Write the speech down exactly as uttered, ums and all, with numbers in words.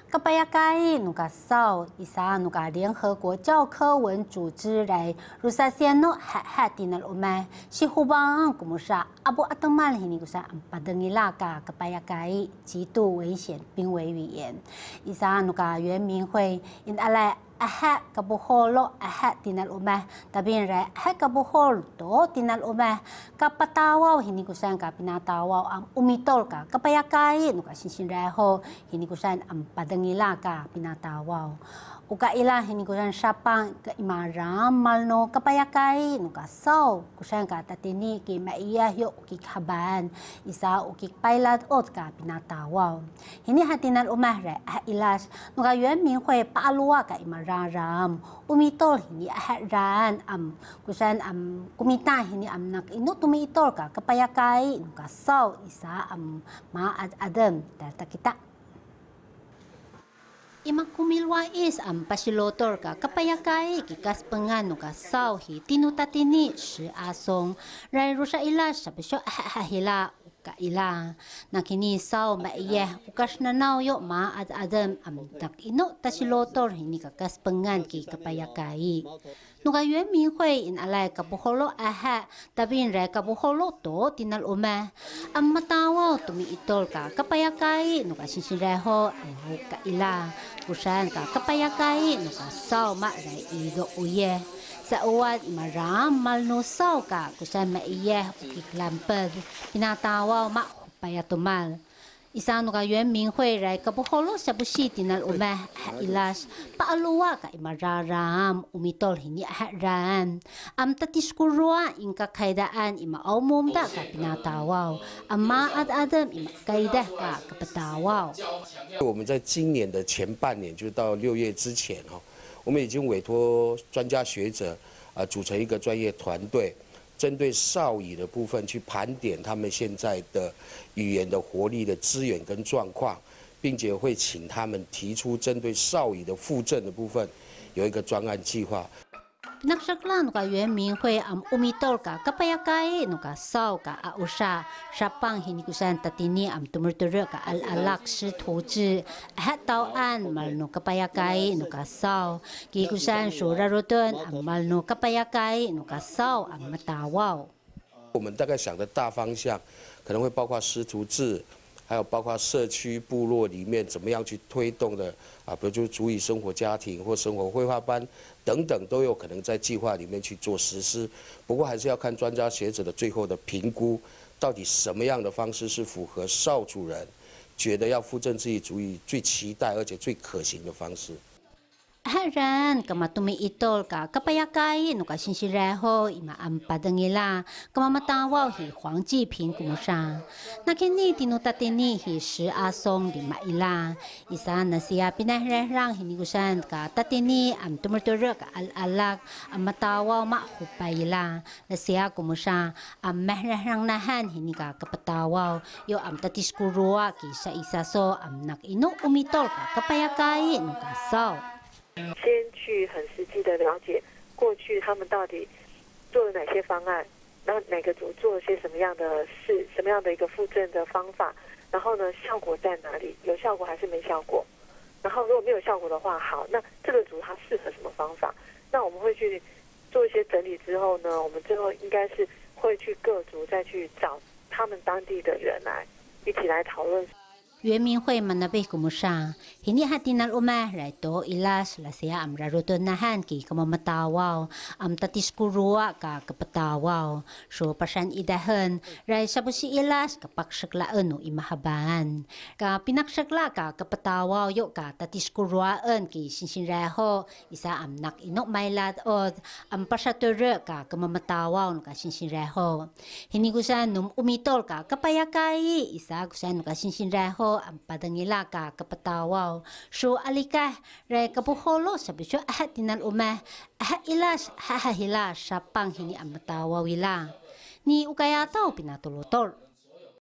个巴亚盖努个少，伊啥努个联合国教科文组织来，如啥先诺哈哈蒂那罗麦，西湖邦古木沙阿布阿登曼里尼古沙巴登伊拉嘎个巴亚盖极度危险，濒危语言，伊啥努个原民会因阿来。Ahad kabuholo ahad tinal umah tapi re ahad kabuhol do tinal umah kapatawaw hini kusan ka pinatawaw ang umitol ka kapayakai nuka sinsin reho hini kusan ang padangila ka pinatawaw uka ila hini kusan sapang ka imaram malno kapayakai nuka saw kusan ka tatini ki maiya yo ki kaban isa uki pailat ot ka pinatawaw hini hatinal umah re ilas nuka yuan min hui paalua ka imaram Raram, umitol hindi aharan am kusan am kumita hindi am nak ino tumitol ka kapayakay kasaw isa am maad adam data kita Imak kumilwa is am pasilotor ka kapayakay kikas pengan ka saw hi tinutatini si asong rai rusa ila sa besyo ahahila kaila nakini saw maiyeh ukas na naw yo ma ad adam am tak ino tasilotor hini kakas pengan ki kapayakay nuga yue mi hui in alai kabuholo aha tabin re kabuholo to tinal uma am matawa tumi itol ka kapayakay nuga sinsireho am kaila kusan ka kapayakay nuga saw ma rai ido uye sa uwat maram malnusaw ka kusan maiyeh ukiklampad pinatawaw ma hupayatumal isano ka yuan min hui rai kabuholo sa busi tinal umah ilas paaluwa ka imararam umitol hini aharan am tatiskurua inka kaidaan ima aumum da ka pinatawaw amma ad adam ima kaidah ka kapatawaw 我们在今年的前半年，就到六月之前哈。 我们已经委托专家学者啊，组成一个专业团队，针对少语的部分去盘点他们现在的语言的活力的资源跟状况，并且会请他们提出针对少语的附赠的部分有一个专案计划。 Nagsaklan ka yuan min hui am umitol ka kapayakay no ka saw ka ausha sapang hinikusan tatini am tumurturo ka al-alak si tuji hat tauan mal no kapayakay no ka saw kikusan suraruton am mal no kapayakay no ka saw am matawaw 我们大概想的大方向，可能会包括师徒制，还有包括社区部落里面怎么样去推动的啊，比如就是族语生活家庭或生活绘画班等等，都有可能在计划里面去做实施。不过还是要看专家学者的最后的评估，到底什么样的方式是符合少主人觉得要附赠自己族语最期待而且最可行的方式。 Haran kamatumi itol ka kapayakay no ka sinsireho ima am padangila kamamatawaw hi Huang Jiping kumusa nakini tinutatini hi si asong di maila isa na siya pinahrerang hinigusan ka tatini am tumuturo ka al-alak am matawaw ma hupayla na siya kumusa am mahrerang nahan hini ka kapatawaw yo am tatiskurua ki sa isa so am nakino umitol ka kapayakay no ka saw 先去很实际的了解过去他们到底做了哪些方案，然后哪个组做了些什么样的事，什么样的一个附赠的方法，然后呢效果在哪里，有效果还是没效果？然后如果没有效果的话，好，那这个组它适合什么方法？那我们会去做一些整理之后呢，我们最后应该是会去各组再去找他们当地的人来一起来讨论。 原民会 manabi kumusa hini hatinal umah raito ilas lasya am raruton nahan ki kamamatawaw am tatiskurua ka kapatawaw so pasan idahan rai sabusi ilas kapaksaklaen no imahaban ka pinaksakla ka kapatawaw yo ka tatiskuruaen ki sinsinreho isa am nak inok mailad od am pasature ka kamamatawaw no ka sinsinreho hini kusan num umitol ka kapayakay isa kusan no ka sinsinreho ang padangila ka kapatawaw so alikah ray kapuholo sa bisyo ahat tinal umah ahat ilas hahahila sa panghini ang matawaw ila ni ukayataw pinatulutor